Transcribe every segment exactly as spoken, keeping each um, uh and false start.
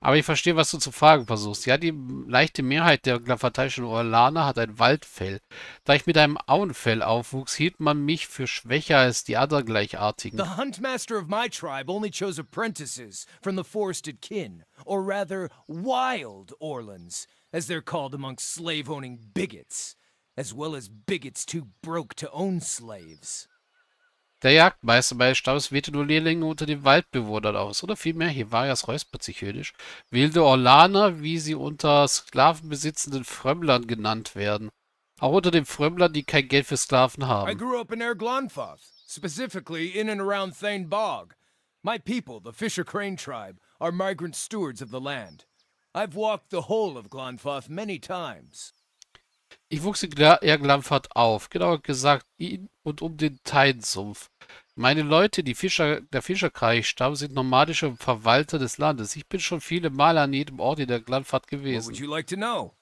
Aber ich verstehe, was du zu fragen versuchst. Ja, die leichte Mehrheit der glafatischen Orlaner hat ein Waldfell. Da ich mit einem Auenfell aufwuchs, hielt man mich für schwächer als die anderen Gleichartigen. The Huntmaster of my tribe only chose apprentices from the forested kin, or rather, wild Orlans, as they're called amongst slave-owning bigots, as well as bigots too broke to own slaves. Der Jagdmeister meines Stammes wählte nur Lehrlinge unter den Waldbewohnern aus, oder vielmehr, hier Varias räuspert sich höhnisch, wilde Orlaner, wie sie unter sklavenbesitzenden Frömmlern genannt werden. Auch unter den Frömmlern, die kein Geld für Sklaven I haben. grew up in Erglonfoth, specifically in and around Thane Bog. My people, the Fisher Crane tribe, are migrant stewards of the land. I've walked the whole of Glonfoth many times. Ich wuchs in Gla- Erglamfert auf, genauer gesagt in und um den Teinsumpf. Meine Leute, die Fischer, der Fischerkreisstamm, sind nomadische Verwalter des Landes. Ich bin schon viele Male an jedem Ort in der Glanfahrt What would gewesen. you like to know?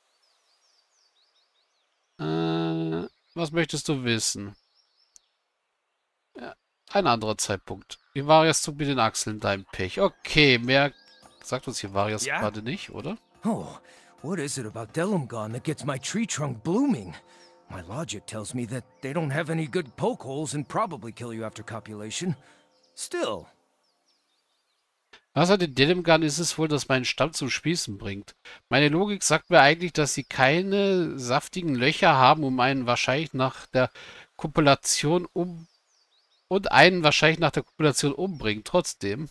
Äh, was möchtest du wissen? Ja, ein anderer Zeitpunkt. Ivarias zog mit den Achseln, dein Pech. Okay, mehr sagt uns Ivarias Ja? gerade nicht, oder? Oh, what is it about Delumgon that gets my tree trunk blooming? My logic tells me that they don't have any good poke holes and probably kill you after copulation. Still, Was an den Delimgan ist es wohl, das meinen Stamm zum Spießen bringt. Meine Logik sagt mir eigentlich, dass sie keine saftigen Löcher haben, um einen wahrscheinlich nach der Kopulation um und einen wahrscheinlich nach der Kopulation umbringen. Trotzdem.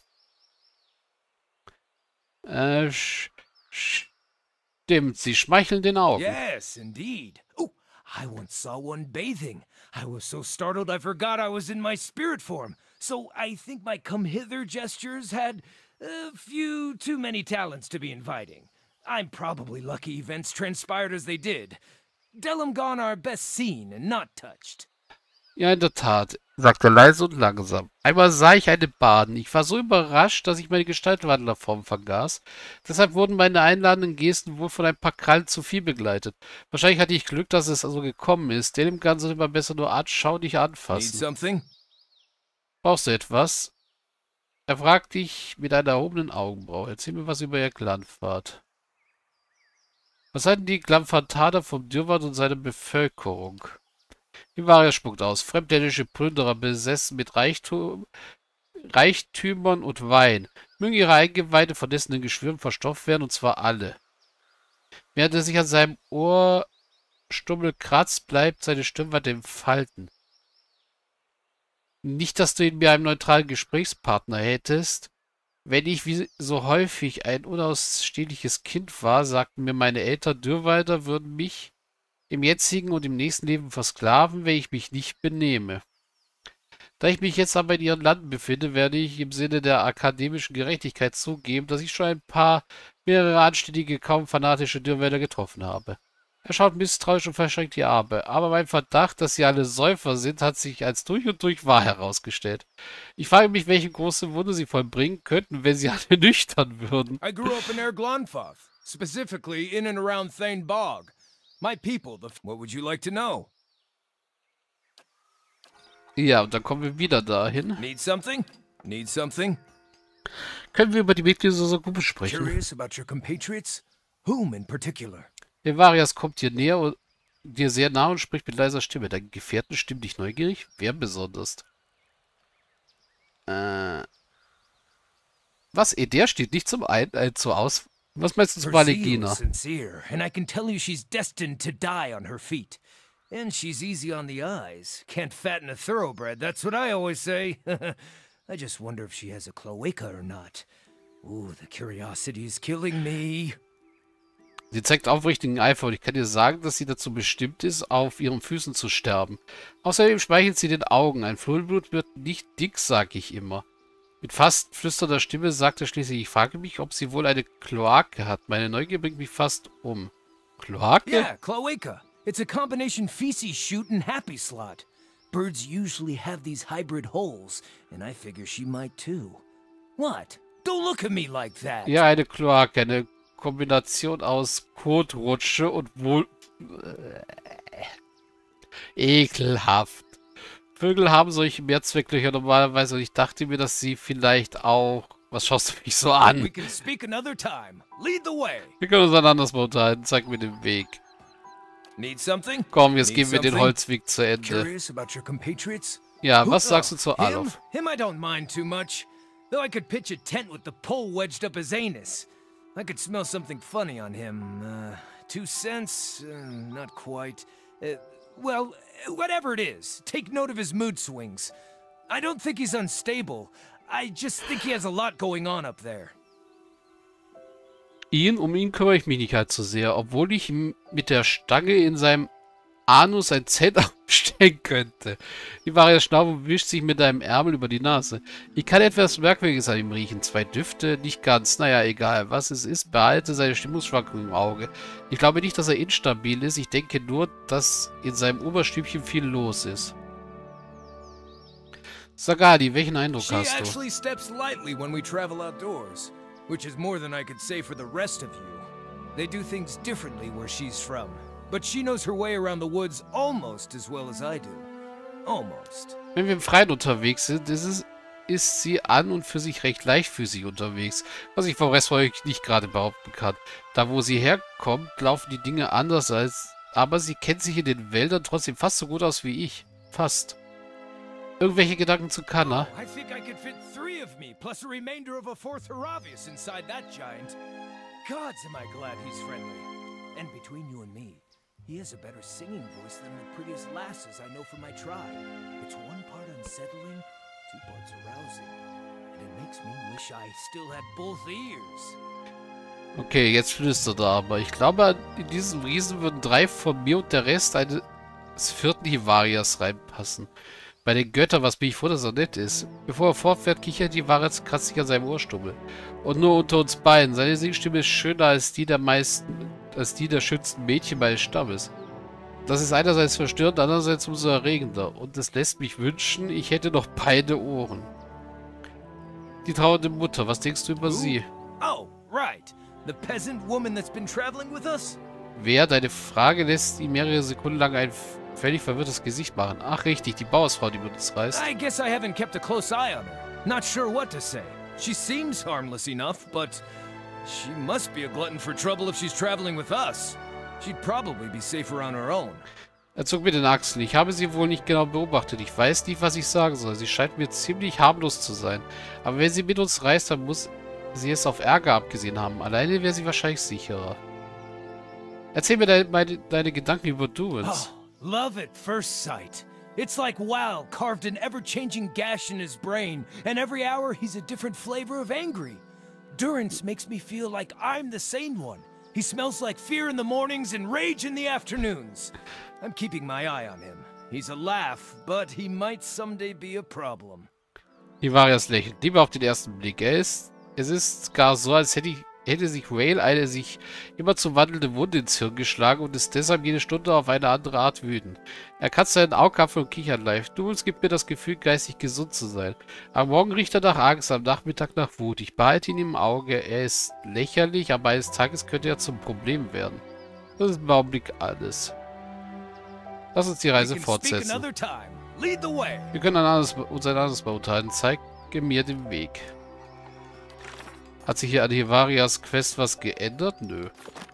Äh, sch- stimmt, sie schmeicheln den Augen. yes, indeed. Oh, I once saw one bathing. I was so startled I forgot I was in my spirit form. So I think my come hither gestures had a few too many talents to be inviting. I'm probably lucky events transpired as they did. Delumgon are best seen and not touched. Ja, in der Tat, sagte er leise und langsam. Einmal sah ich eine Baden. Ich war so überrascht, dass ich meine Gestaltwandlerform vergaß. Deshalb wurden meine einladenden Gesten wohl von ein paar Krallen zu viel begleitet. Wahrscheinlich hatte ich Glück, dass es so gekommen ist. Den im Ganzen immer besser nur anschaulich Need anfassen. something? Brauchst du etwas? Er fragte ich mit einer erhobenen Augenbraue. Erzähl mir was über ihr Glanfahrt. Was halten die Glanfathader vom Dürrwald und seiner Bevölkerung? Ivaria spuckt aus. Fremdländische Plünderer besessen mit Reichtum, Reichtümern und Wein. Mögen ihre Eingeweide von dessen Geschwüren verstopft werden, und zwar alle. Während er sich an seinem Ohrstummel kratzt, bleibt seine Stimme weiter im Falten. Nicht, dass du in mir einen neutralen Gesprächspartner hättest. Wenn ich wie so häufig ein unausstehliches Kind war, sagten mir meine Eltern, Dürrwalder würden mich im jetzigen und im nächsten Leben versklaven, wenn ich mich nicht benehme. Da ich mich jetzt aber in ihren Landen befinde, werde ich im Sinne der akademischen Gerechtigkeit zugeben, dass ich schon ein paar, mehrere anständige, kaum fanatische Dürrwälder getroffen habe. Er schaut misstrauisch und verschränkt die Arme, aber mein Verdacht, dass sie alle Säufer sind, hat sich als durch und durch wahr herausgestellt. Ich frage mich, welche große Wunde sie vollbringen könnten, wenn sie alle nüchtern würden. I grew up in Erglonfoth, specifically in and around Thane Bog. My people, the... What would you like to know? Ja, und dann kommen wir wieder dahin. Need something? Need something? Können wir über die Mitglieder unserer Gruppe sprechen? Curious about your compatriots? Whom in particular? Evarias kommt dir näher und dir sehr nah und spricht mit leiser Stimme. Dein Gefährten stimmt dich neugierig? Wer besonders? Äh. Was? Eh, der steht nicht zum Ein äh, zur Aus. Was meinst du zu Her zeal Valegina? is sincere, and I can tell you she's destined to die on her feet. And she's easy on the eyes. Can't fatten a thoroughbred, that's what I always say. I just wonder if she has a cloaca or not. Ooh, the curiosity is killing me. Sie zeigt aufrichtigen Eifer und ich kann dir sagen, dass sie dazu bestimmt ist, auf ihren Füßen zu sterben. Außerdem schmeichelt sie den Augen. Ein Vollblut wird nicht dick, sag ich immer. Mit fast flüsternder Stimme sagt er schließlich, ich frage mich, ob sie wohl eine Kloake hat. Meine Neugier bringt mich fast um. Kloake? Yeah, cloaca. It's a combination feces chute and happy slot. Birds usually have these hybrid holes, and I figure she might too. What? Don't look at me like that. Ja, eine Kloake. Eine Kombination aus Kotrutsche und wohl... Ekelhaft. Vögel haben solche Mehrzwecklöcher normalerweise und ich dachte mir, dass sie vielleicht auch Was schaust du mich so We an? can speak another time. Lead the way. Wir können uns ein anderes Mal unterhalten. Zeig mir den Weg. Need something? Komm, jetzt Need gehen wir den something? Holzweg zu Ende. Curious about your compatriots? Ja, Who- was sagst du oh, zu him? Alof? Him I don't mind too much. Though I could pitch a tent with the pole wedged up his anus. I could smell something funny on him. Uh, two cents? Uh, not quite. Uh, well, whatever it is, take note of his mood swings. I don't think he's unstable. I just think he has a lot going on up there. Ihn, um ihn kümmere ich mich nicht halt so sehr, obwohl ich ihm mit der Stange in seinem Anus ein Zelt aufstellen könnte. Die Varia schnaubt und wischt sich mit einem Ärmel über die Nase. Ich kann etwas Merkwürdiges an ihm riechen. Zwei Düfte, nicht ganz. Naja, egal. Was es ist, behalte seine Stimmungsschwankungen im Auge. Ich glaube nicht, dass er instabil ist. Ich denke nur, dass in seinem Oberstübchen viel los ist. Sagadi, welchen Eindruck She hast du? actually steps lightly when we travel outdoors, which is more than I could say for the rest of you. They do things differently where she's from, but she knows her way around the woods almost as well as I do. Almost. Wenn wir im Freien unterwegs sind, ist, es, ist sie an und für sich recht leichtfüßig unterwegs, was ich vom Rest von euch nicht gerade behaupten kann. Da wo sie herkommt, laufen die Dinge anders als... Aber sie kennt sich in den Wäldern trotzdem fast so gut aus wie ich. Fast. Irgendwelche Gedanken zu Kanna? I think I could fit three of me, plus a remainder of a fourth Haravius inside that giant. Gods, am I glad he's friendly. And between you and me, he has a better singing voice than the prettiest lasses I know from my tribe. It's one part unsettling, two parts arousing. And it makes me wish I still had both ears. Okay, jetzt flüstert er aber. Ich glaube, in diesem Riesen würden drei von mir und der Rest eines vierten Hivarias reinpassen. Bei den Göttern, was bin ich froh, dass er nett ist. Bevor er fortfährt, kichert Hivarias kratzt sich an seinem Ohrstummel. Und nur unter uns beiden. Seine Singstimme ist schöner als die der meisten, als die der schönsten Mädchen meines Stammes. Das ist einerseits verstörend, andererseits umso erregender. Und es lässt mich wünschen, ich hätte noch beide Ohren. Die trauernde Mutter, was denkst du über Who? sie? Oh, right. The peasant woman that's been traveling with us? Wer? Deine Frage lässt ihm mehrere Sekunden lang ein völlig verwirrtes Gesicht machen. Ach richtig, die Bauersfrau, die mit uns reist. I guess I haven't kept a close eye on her. Not sure what to say. She seems harmless enough, but she must be a glutton for trouble if she's traveling with us. She'd probably be safer on her own. Er zog mit den Achseln. Ich habe sie wohl nicht genau beobachtet. Ich weiß nicht, was ich sagen soll. Sie scheint mir ziemlich harmlos zu sein. Aber wenn sie mit uns reist, dann muss sie es auf Ärger abgesehen haben. Alleine wäre sie wahrscheinlich sicherer. Erzähl mir deine, meine, deine Gedanken über Durance. Oh, love at first sight. It's like Wow carved an ever-changing gash in his brain, and every hour he's a different flavor of angry. Durance makes me feel like I'm the sane one. He smells like fear in the mornings and rage in the afternoons. I'm keeping my eye on him. He's a laugh, but he might someday be a problem. Hivarias lächelt. Lieber auf den ersten Blick. Er ist, es ist gar so, als hätte, ich, hätte sich Whale eine sich immer zu wandelnde Wunde ins Hirn geschlagen und ist deshalb jede Stunde auf eine andere Art wütend. Er kratzt seinen Augapfel und kichert leicht. Durance gibt mir das Gefühl, geistig gesund zu sein. Am Morgen riecht er nach Angst, am Nachmittag nach Wut. Ich behalte ihn im Auge. Er ist lächerlich, aber eines Tages könnte er zum Problem werden. Das ist im Augenblick alles. Lass uns die Reise We can speak fortsetzen. another time. Lead the way. Wir können ein anderes, uns ein anderes Mal unterhalten. Zeige mir den Weg. Hat sich hier an Hivarias Quest was geändert? Nö.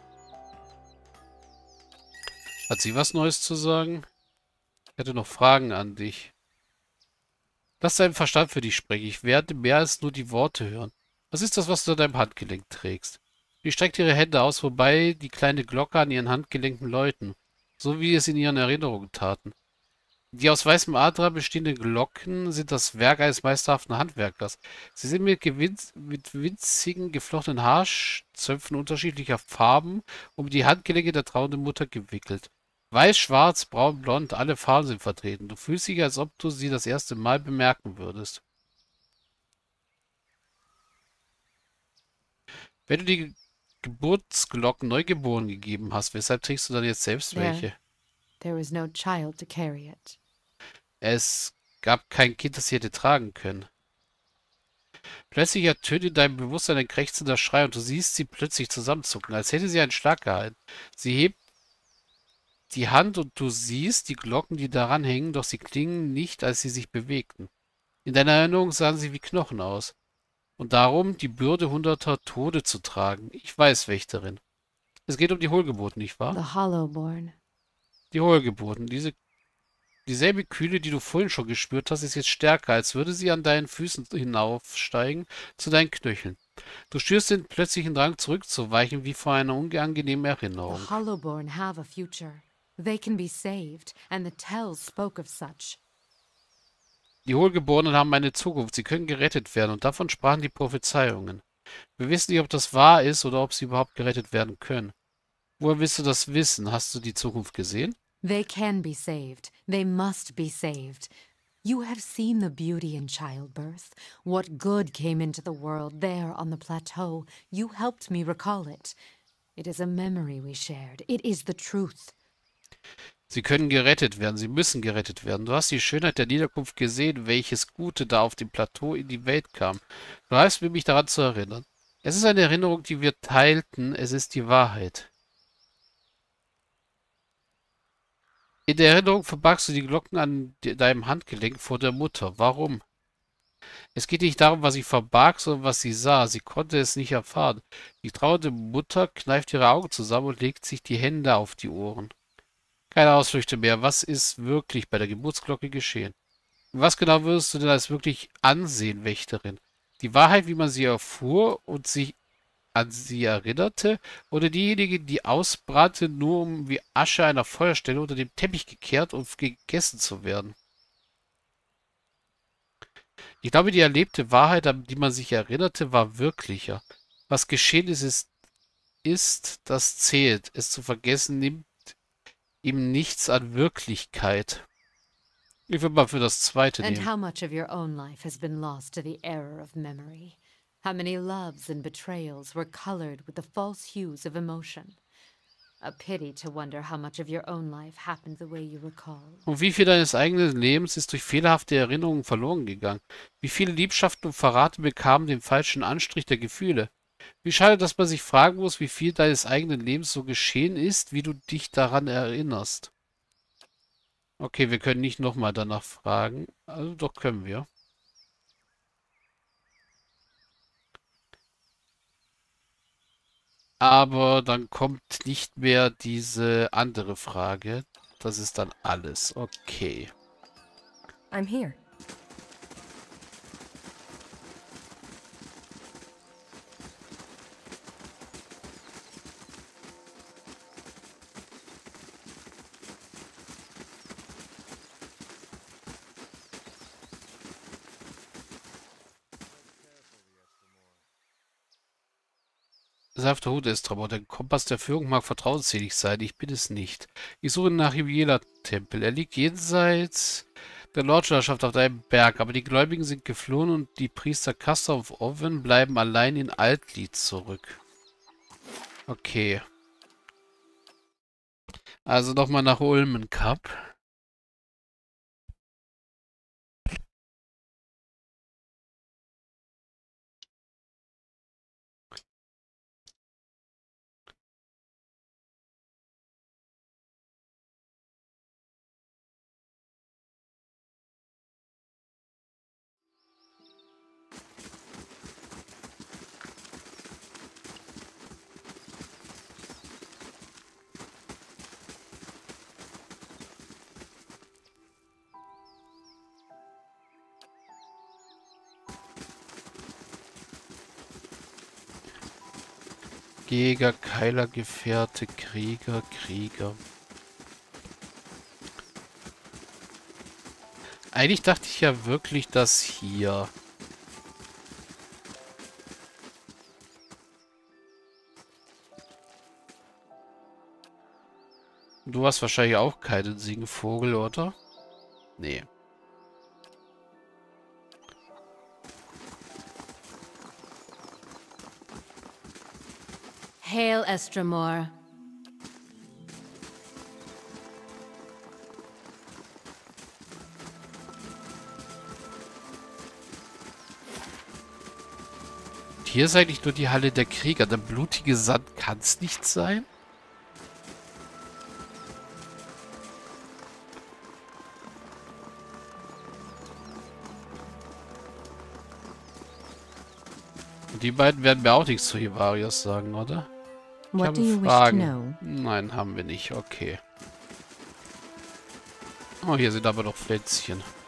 Hat sie was Neues zu sagen? Ich hätte noch Fragen an dich. Lass deinen Verstand für dich sprechen. Ich werde mehr als nur die Worte hören. Was ist das, was du an deinem Handgelenk trägst? Sie streckt ihre Hände aus, wobei die kleine Glocke an ihren Handgelenken läuten. So wie es in ihren Erinnerungen taten. Die aus weißem Adler bestehenden Glocken sind das Werk eines meisterhaften Handwerkers. Sie sind mit, gewinz mit winzigen, geflochtenen Haarzöpfen unterschiedlicher Farben um die Handgelenke der trauernden Mutter gewickelt. Weiß, schwarz, braun, blond, alle Farben sind vertreten. Du fühlst dich, als ob du sie das erste Mal bemerken würdest. Wenn du die Geburtsglocken Neugeboren gegeben hast, weshalb trägst du dann jetzt selbst welche? There was no child to carry it. Es gab kein Kind, das sie hätte tragen können. Plötzlich ertönt in deinem Bewusstsein ein krächzender Schrei und du siehst sie plötzlich zusammenzucken, als hätte sie einen Schlag gehalten. Sie hebt die Hand und du siehst die Glocken, die daran hängen, doch sie klingen nicht, als sie sich bewegten. In deiner Erinnerung sahen sie wie Knochen aus. und darum, die Bürde hunderter Tode zu tragen. Ich weiß, Wächterin. Es geht um die Hohlgeburten, nicht wahr? The Hollowborn. Die Hohlgeburten. Diese, dieselbe Kühle, die du vorhin schon gespürt hast, ist jetzt stärker, als würde sie an deinen Füßen hinaufsteigen zu deinen Knöcheln. Du spürst den plötzlichen Drang zurückzuweichen, wie vor einer unangenehmen The Erinnerung. Hollowborn have a future. They can be saved, and the Tells spoke of such. Die Hohlgeborenen haben eine Zukunft, sie können gerettet werden, und davon sprachen die Prophezeiungen. Wir wissen nicht, ob das wahr ist oder ob sie überhaupt gerettet werden können. Woher willst du das wissen? Hast du die Zukunft gesehen? They can be saved. They must be saved. You have seen the beauty in childbirth. What good came into the world there on the plateau. You helped me recall it. It is a memory we shared. It is the truth. Sie können gerettet werden, sie müssen gerettet werden. Du hast die Schönheit der Niederkunft gesehen, welches Gute da auf dem Plateau in die Welt kam. Du halfst mir, mich daran zu erinnern. Es ist eine Erinnerung, die wir teilten, es ist die Wahrheit. In der Erinnerung verbargst du die Glocken an deinem Handgelenk vor der Mutter. Warum? Es geht nicht darum, was sie verbarg, sondern was sie sah. Sie konnte es nicht erfahren. Die trauernde Mutter kneift ihre Augen zusammen und legt sich die Hände auf die Ohren. Keine Ausflüchte mehr. Was ist wirklich bei der Geburtsglocke geschehen? Und was genau würdest du denn als wirklich ansehen, Wächterin? Die Wahrheit, wie man sie erfuhr und sich an sie erinnerte, oder diejenige, die ausbrannte, nur um wie Asche einer Feuerstelle unter dem Teppich gekehrt und gegessen zu werden? Ich glaube, die erlebte Wahrheit, an die man sich erinnerte, war wirklicher. Was geschehen ist, ist, ist, das zählt. Es zu vergessen nimmt ihm nichts an Wirklichkeit. Ich will mal für das Zweite And nehmen. how much of your own life has been lost to the error of memory? How many loves and betrayals were colored with the false hues of emotion? A pity to wonder how much of your own life happened the way you recall. Und wie viel deines eigenen Lebens ist durch fehlerhafte Erinnerungen verloren gegangen? Wie viele Liebschaften und Verrate bekamen den falschen Anstrich der Gefühle? Wie schade, dass man sich fragen muss, wie viel deines eigenen Lebens so geschehen ist, wie du dich daran erinnerst. Okay, wir können nicht nochmal danach fragen. Also doch können wir. Aber dann kommt nicht mehr diese andere Frage. Das ist dann alles. Okay. I'm here. Sanfter Hut ist aber der Kompass der Führung mag vertrauensselig sein, ich bin es nicht. Ich suche nach Hygiela-Tempel. Er liegt jenseits der Lordschaftschaft auf einem Berg, aber die Gläubigen sind geflohen und die Priester Castor und Owen bleiben allein in Altlied zurück. Okay. Also nochmal nach Ulmenkap. Jäger, Keiler, Gefährte, Krieger, Krieger. Eigentlich dachte ich ja wirklich, dass hier... Du hast wahrscheinlich auch keinen Singvogel, oder? Nee. Hail, Estramor. Hier ist eigentlich nur die Halle der Krieger. Der blutige Sand kann es nicht sein. Die beiden werden mir auch nichts zu Hivarios sagen, oder? Ich What habe do you wish to Fragen. know? Nein, haben wir nicht. Okay. Oh, hier sind aber noch Pflänzchen.